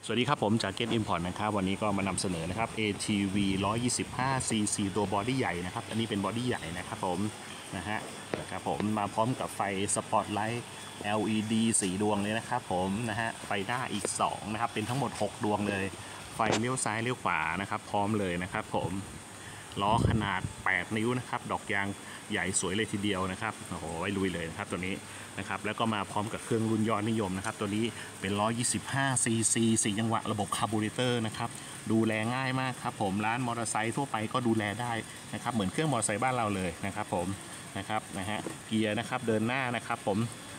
สวัสดีครับผมจาก Get Import นะครับวันนี้ก็มานำเสนอนะครับ ATV 125cc ตัวบอดี้ใหญ่นะครับอันนี้เป็นบอดี้ใหญ่นะครับผมนะครับผมมาพร้อมกับไฟสปอตไลท์ LED 4 ดวงเลยนะครับผมไฟหน้าอีก2นะครับเป็นทั้งหมด6ดวงเลยไฟเลี้ยวซ้ายเลี้ยวขวานะครับพร้อมเลยนะครับผมล้อขนาด8นิ้วนะครับดอกยางใหญ่สวยเลยทีเดียวนะครับโอ้โหไว้ลุยเลยนะครับตัวนี้นะครับแล้วก็มาพร้อมกับเครื่องรุ่นยอดนิยมนะครับตัวนี้เป็น 125cc 4 จังหวะระบบคาร์บูเรเตอร์นะครับดูแลง่ายมากครับผมร้านมอเตอร์ไซค์ทั่วไปก็ดูแลได้นะครับเหมือนเครื่องมอเตอร์ไซค์บ้านเราเลยนะครับผมเกียร์นะครับเดินหน้านะครับผม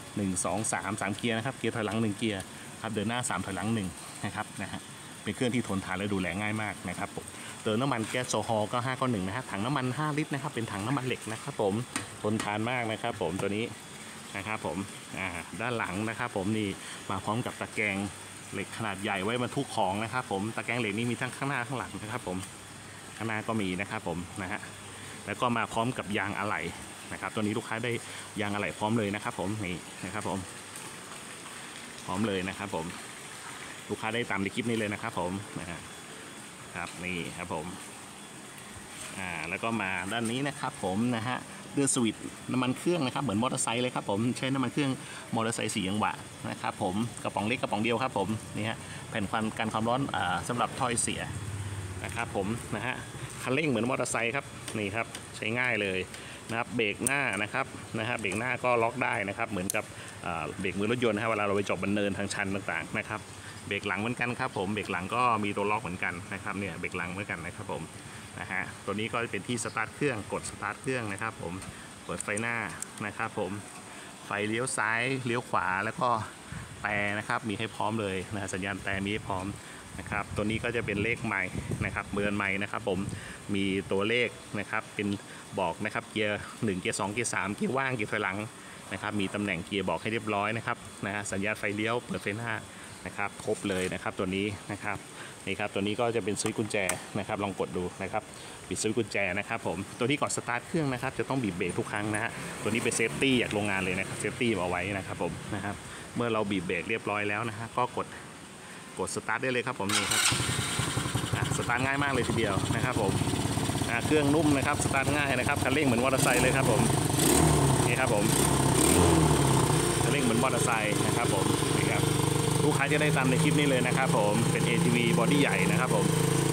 1 2 3 เกียร์นะครับเกียร์ถอยหลัง1เกียร์ครับเดินหน้า3ถอยหลัง1นะครับเป็นเครื่องที่ทนทานและดูแลง่ายมากนะครับผมเติมน้ำมันแก๊สโซฮอลก็591นะฮะถังน้ำมัน5ลิตรนะครับเป็นถังน้ำมันเหล็กนะครับผมทนทานมากนะครับผมตัวนี้นะครับผมด้านหลังนะครับผมนี่มาพร้อมกับตะแกรงเหล็กขนาดใหญ่ไว้บรรทุกของนะครับผมตะแกรงเหล็กนี่มีทั้งข้างหน้าข้างหลังนะครับผมข้างหน้าก็มีนะครับผมแล้วก็มาพร้อมกับยางอะไหล่นะครับตัวนี้ลูกค้าได้ยางอะไหล่พร้อมเลยนะครับผมนี่นะครับผมพร้อมเลยนะครับผมลูกค้าได้ตามในคลิปนี้เลยนะครับผมครับนี่ครับผมแล้วก็มาด้านนี้นะครับผมเดือดสวิตน้ำมันเครื่องนะครับเหมือนมอเตอร์ไซค์เลยครับผมใช้น้ำมันเครื่องมอเตอร์ไซค์4 จังหวะนะครับผมกระป๋องเล็กกระป๋องเดียวครับผมนี่ฮะแผ่นกันความร้อนสำหรับถ้อยเสียนะครับผมคันเร่งเหมือนมอเตอร์ไซค์ครับนี่ครับใช้ง่ายเลยนะครับเบรกหน้านะครับเบรกหน้าก็ล็อกได้นะครับเหมือนกับเบรกมือรถยนต์เวลาเราไปจอดบนเนินทางชันต่างๆนะครับเบรกหลังเหมือนกันครับผมเบรกหลังก็มีตัวล็อกเหมือนกันนะครับเนี่ยเบรกหลังเหมือนกันนะครับผมตัวนี้ก็เป็นที่สตาร์ทเครื่องกดสตาร์ทเครื่องนะครับผมเปิดไฟหน้านะครับผมไฟเลี้ยวซ้ายเลี้ยวขวาแล้วก็แต่นะครับมีให้พร้อมเลยสัญญาณแต่มีให้พร้อมนะครับตัวนี้ก็จะเป็นเลขไมค์นะครับเบือนไมค์นะครับผมมีตัวเลขนะครับเป็นบอกนะครับเกียร์1เกียร์2เกียร์3เกียร์ว่างเกียร์ถอยหลังนะครับมีตำแหน่งเกียร์บอกให้เรียบร้อยนะครับสัญญาณไฟเลี้ยวเปิดไฟหน้านะครับครบเลยนะครับตัวนี้นะครับนี่ครับตัวนี้ก็จะเป็นสวิตช์กุญแจนะครับลองกดดูนะครับปิดสวิตช์กุญแจนะครับผมตัวที่ก่อนสตาร์ทเครื่องนะครับจะต้องบีบเบรกทุกครั้งตัวนี้เป็นเซฟตี้จากโรงงานเลยนะครับเซฟตี้เอาไว้นะครับผมเมื่อเราบีบเบรกเรียบร้อยแล้วก็กดสตาร์ทได้เลยครับผมนี่ครับสตาร์ทง่ายมากเลยทีเดียวนะครับผมเครื่องนุ่มนะครับสตาร์ทง่ายนะครับคันเร่งเหมือนมอเตอร์ไซค์เลยครับผมนี่ครับผมคันเร่งเหมือนมอเตอร์ไซค์นะครับผมนี่ครับลูกค้าจะได้ตามในคลิปนี้เลยนะครับผมเป็น ATV บอดี้ใหญ่นะครับผม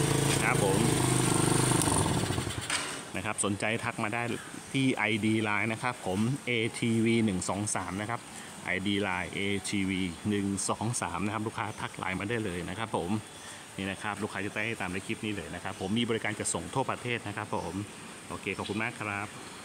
นะครับสนใจทักมาได้ที่ ID Line นะครับผม ATV 123นะครับ ID Line ATV 123นะครับลูกค้าทักไลน์มาได้เลยนะครับผมนี่นะครับลูกค้าจะได้ตามในคลิปนี้เลยนะครับผมมีบริการจัดส่งทั่วประเทศนะครับผมโอเคขอบคุณมากครับ